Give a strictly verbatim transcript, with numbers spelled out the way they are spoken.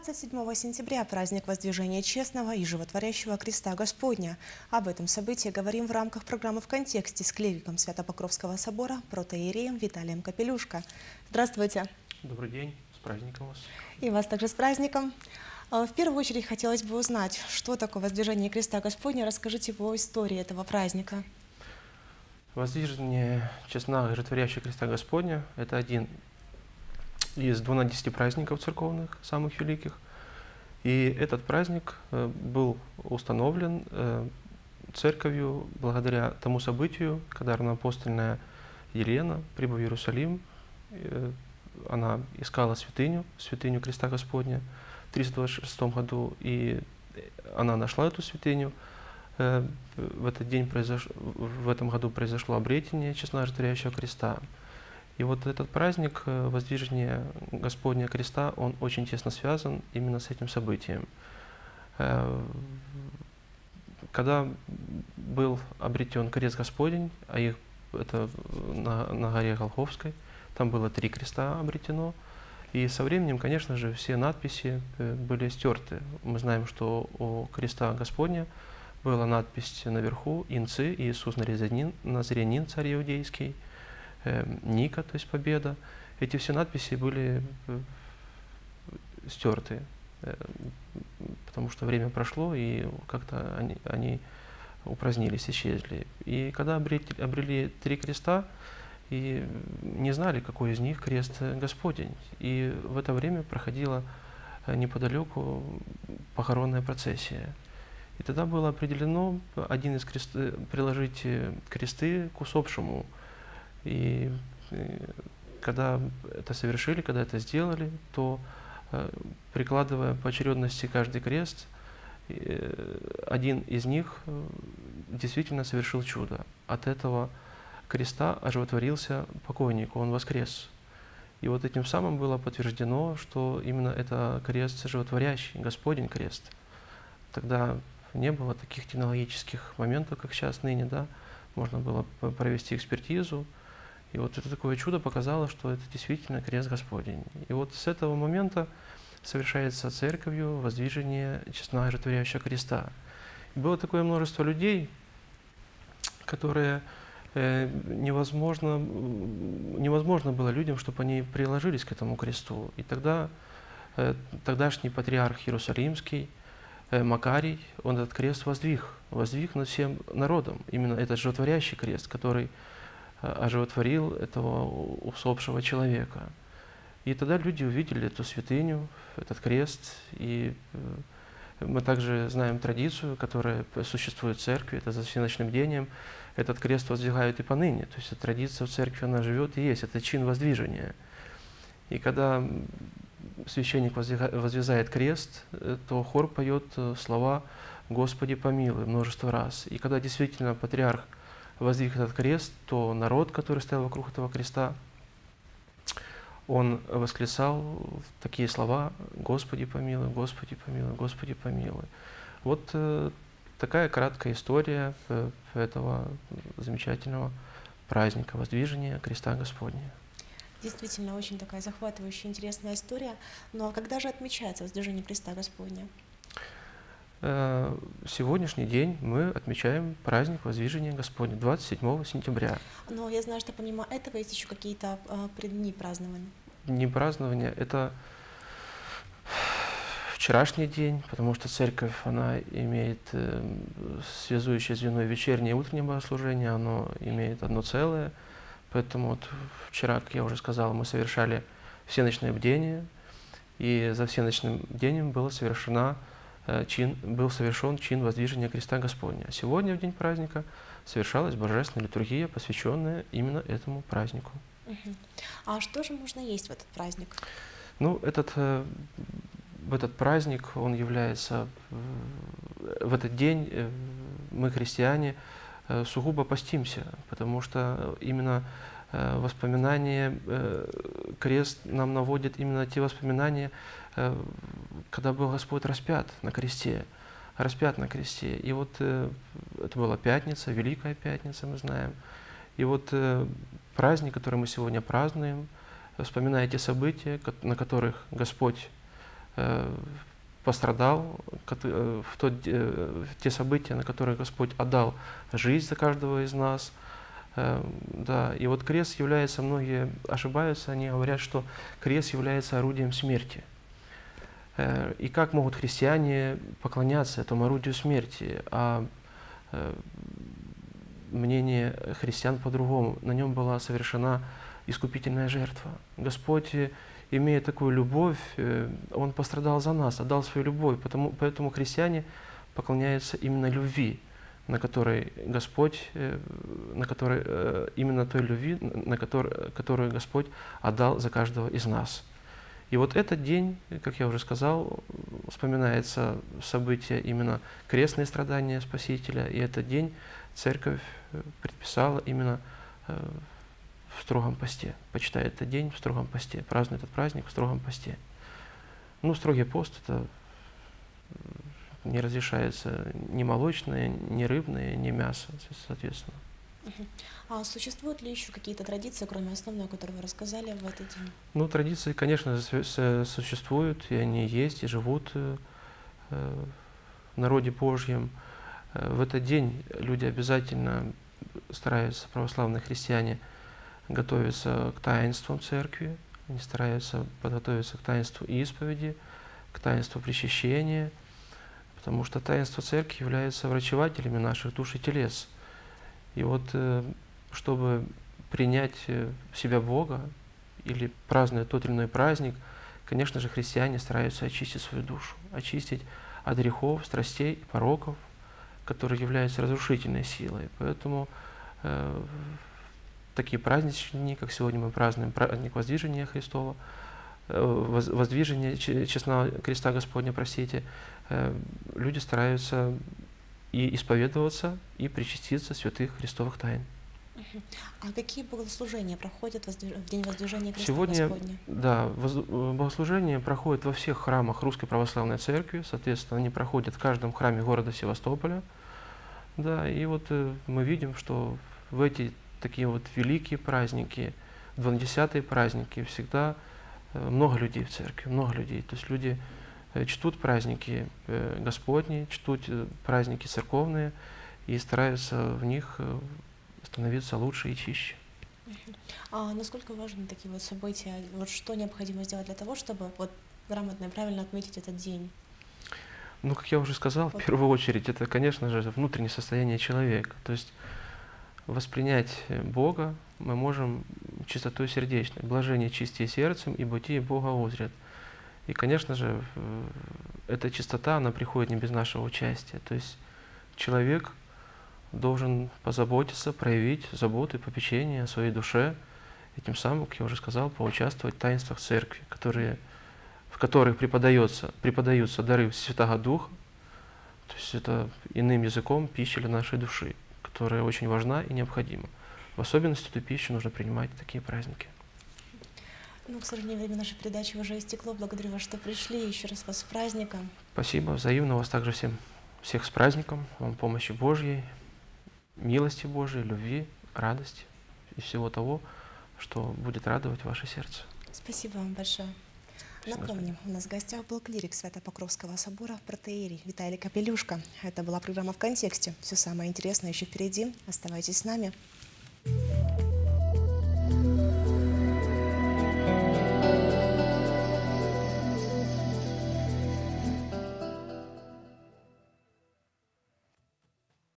двадцать седьмого сентября праздник Воздвижения Честного и Животворящего Креста Господня. Об этом событии говорим в рамках программы «В контексте» с клириком Свято-Покровского собора протоиереем Виталием Капелюшко. Здравствуйте. Добрый день, с праздником вас. И вас также с праздником. В первую очередь хотелось бы узнать, что такое Воздвижение Креста Господня. Расскажите по истории этого праздника. Воздвижение Честного и Животворящего Креста Господня – это один из двунадесяти праздников церковных, самых великих. И этот праздник был установлен церковью благодаря тому событию, когда равноапостольная Елена, прибыв в Иерусалим, она искала святыню, святыню Креста Господня в триста двадцать шестом году, и она нашла эту святыню. В этот день произошло, в этом году произошло обретение Честного Животворящего Креста. И вот этот праздник Воздвижения Господня Креста, он очень тесно связан именно с этим событием. Когда был обретен крест Господень, а их это на, на горе Голгофской, там было три креста обретено, и со временем, конечно же, все надписи были стерты. Мы знаем, что у креста Господня была надпись наверху «Инцы», Иисус Назарянин, Назарянин, царь иудейский, Ника, то есть победа. Эти все надписи были стерты, потому что время прошло, и как-то они, они упразднились, исчезли. И когда обрели, обрели три креста, и не знали, какой из них крест Господень. И в это время проходила неподалеку похоронная процессия. И тогда было определено один из крест, приложить кресты к усопшему. И когда это совершили, когда это сделали, то, прикладывая по очередности каждый крест, один из них действительно совершил чудо. От этого креста оживотворился покойник, он воскрес. И вот этим самым было подтверждено, что именно это крест животворящий, Господень крест. Тогда не было таких технологических моментов, как сейчас ныне, да, можно было провести экспертизу. И вот это такое чудо показало, что это действительно крест Господень. И вот с этого момента совершается церковью воздвижение Честного и Животворящего Креста. И было такое множество людей, которые э, невозможно, невозможно было людям, чтобы они приложились к этому кресту. И тогда э, тогдашний патриарх Иерусалимский, э, Макарий, он этот крест воздвиг, воздвиг над всем народом. Именно этот животворящий крест, который оживотворил этого усопшего человека. И тогда люди увидели эту святыню, этот крест. И мы также знаем традицию, которая существует в церкви, это за всеночным бдением. Этот крест воздвигают и поныне. То есть эта традиция в церкви, она живет и есть. Это чин воздвижения. И когда священник возвязает крест, то хор поет слова «Господи помилуй» множество раз. И когда действительно патриарх воздвиг этот крест, то народ, который стоял вокруг этого креста, он восклицал такие слова «Господи помилуй, Господи помилуй, Господи помилуй». Вот э, такая краткая история этого замечательного праздника Воздвижения Креста Господня. Действительно, очень такая захватывающая, интересная история. Но когда же отмечается Воздвижение Креста Господня? Сегодняшний день мы отмечаем праздник Воздвижения Господня, двадцать седьмого сентября. Но я знаю, что помимо этого есть еще какие-то э, дни празднования. Дни празднования – это вчерашний день, потому что церковь, она имеет э, связующее звено вечернее и утреннее богослужение, оно имеет одно целое. Поэтому вот вчера, как я уже сказал, мы совершали всеночное бдение, и за всеночным бдением было совершена Чин, был совершен чин Воздвижения Креста Господня. А сегодня, в день праздника, совершалась божественная литургия, посвященная именно этому празднику. Uh-huh. А что же можно есть в этот праздник? Ну, этот, э, в этот праздник, он является, э, в этот день э, мы, христиане, э, сугубо постимся, потому что именно э, воспоминания, э, крест нам наводит именно те воспоминания, когда был Господь распят на кресте, распят на кресте. И вот э, это была пятница, Великая Пятница, мы знаем. И вот э, праздник, который мы сегодня празднуем, вспоминая те события, на которых Господь э, пострадал в, тот, в те события, на которые Господь отдал жизнь за каждого из нас. Да, и вот крест является, многие ошибаются, они говорят, что крест является орудием смерти. И как могут христиане поклоняться этому орудию смерти? А мнение христиан по-другому. На нем была совершена искупительная жертва. Господь, имея такую любовь, Он пострадал за нас, отдал свою любовь. Потому, поэтому христиане поклоняются именно любви, на которой Господь, на которой, именно той любви, на которой, которую Господь отдал за каждого из нас. И вот этот день, как я уже сказал, вспоминается событие именно крестные страдания Спасителя, и этот день Церковь предписала именно в строгом посте, почитает этот день в строгом посте, празднует этот праздник в строгом посте. Ну, строгий пост — это не разрешается ни молочное, ни рыбное, ни мясо, соответственно. А существуют ли еще какие-то традиции, кроме основной, которую вы рассказали в этот день? Ну, традиции, конечно, существуют, и они есть, и живут в народе Божьем. В этот день люди обязательно стараются, православные христиане, готовиться к таинствам церкви, они стараются подготовиться к таинству исповеди, к таинству причащения, потому что таинство церкви является врачевателями наших душ и телес. И вот, чтобы принять в себя Бога или празднуя тот или иной праздник, конечно же, христиане стараются очистить свою душу, очистить от грехов, страстей и пороков, которые являются разрушительной силой. Поэтому э, такие праздничные дни, как сегодня мы празднуем праздник Воздвижения Христова, э, Воздвижения честного креста Господня, простите, э, люди стараются и исповедоваться, и причаститься святых христовых тайн. А какие богослужения проходят в день Воздвижения Креста Сегодня, Господня? Да, богослужения проходят во всех храмах Русской Православной Церкви, соответственно, они проходят в каждом храме города Севастополя. Да, и вот э, мы видим, что в эти такие вот великие праздники, двадцатые праздники, всегда э, много людей в церкви, много людей. То есть люди э, чтут праздники э, Господни, чтут э, праздники церковные и стараются в них э, становиться лучше и чище. А насколько важны такие вот события? Вот что необходимо сделать для того, чтобы вот грамотно и правильно отметить этот день? Ну, как я уже сказал, в первую очередь, это, конечно же, внутреннее состояние человека. То есть воспринять Бога мы можем чистотой сердечной. Блажение чистее сердцем, и бытие Бога узрят. И, конечно же, эта чистота, она приходит не без нашего участия. То есть человек должен позаботиться, проявить заботу и попечение о своей душе, и тем самым, как я уже сказал, поучаствовать в таинствах церкви, которые в которых преподается, преподаются дары Святого Духа, то есть это иным языком пища для нашей души, которая очень важна и необходима. В особенности эту пищу нужно принимать в такие праздники. Ну, к сожалению, время нашей передачи уже истекло. Благодарю вас, что пришли. Еще раз вас с праздником. Спасибо. Взаимно вас также всем, всех с праздником. Вам помощи Божьей, милости Божьей, любви, радости и всего того, что будет радовать ваше сердце. Спасибо вам большое. Напомним, у нас в гостях был клирик Свято-Покровского собора протоиерей Виталий Капелюшка. Это была программа «В контексте». Все самое интересное еще впереди. Оставайтесь с нами.